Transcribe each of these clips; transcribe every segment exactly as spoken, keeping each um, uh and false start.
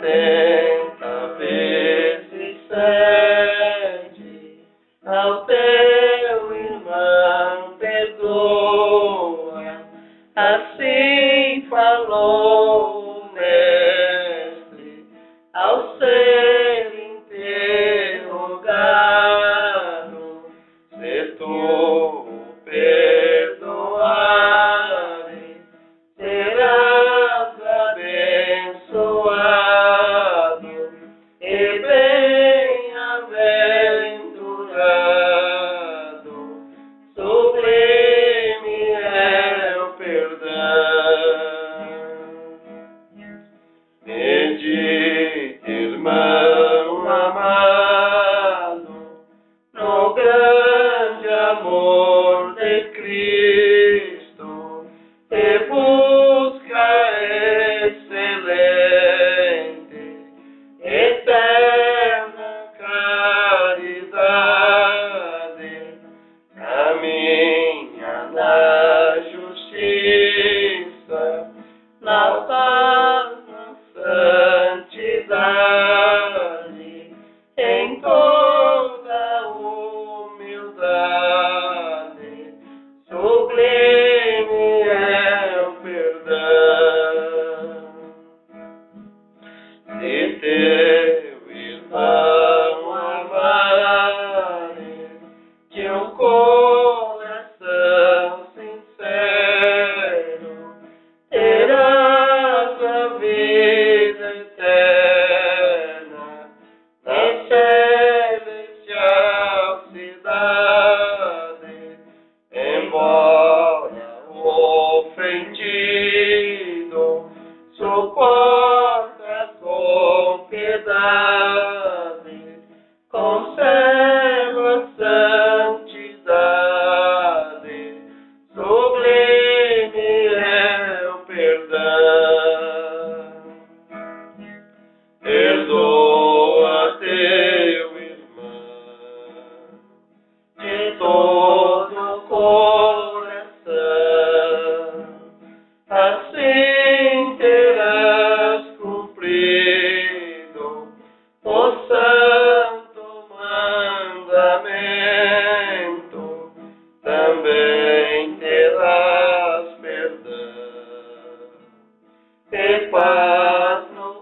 setenta vezes sete, ao teu irmão perdoa, assim falou o mestre, ao ser interrogado, se tu perdoares, serás abençoado e bem-aventurado, sublime é o perdão. Medite, irmão amado, no grande amor de Cristo, e busca excelente, eterna caridade, caminha na justiça, na paz, na santidade, em toda humildade, sublime é o perdão. Se teu irmão amares de um coração sincero, terás a vida eterna na celestial cidade, embora o ofendido suporta com piedade, conserva santidade, sublime é o perdão. Perdoa teu irmão de todo o coração, assim terás cumprido o santo mandamento, também terás perdão e paz no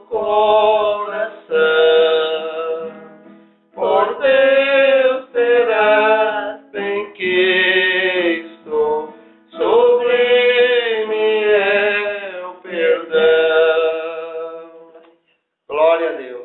coração, por Deus terás benquisto, sublime é o perdão. Glória a Deus.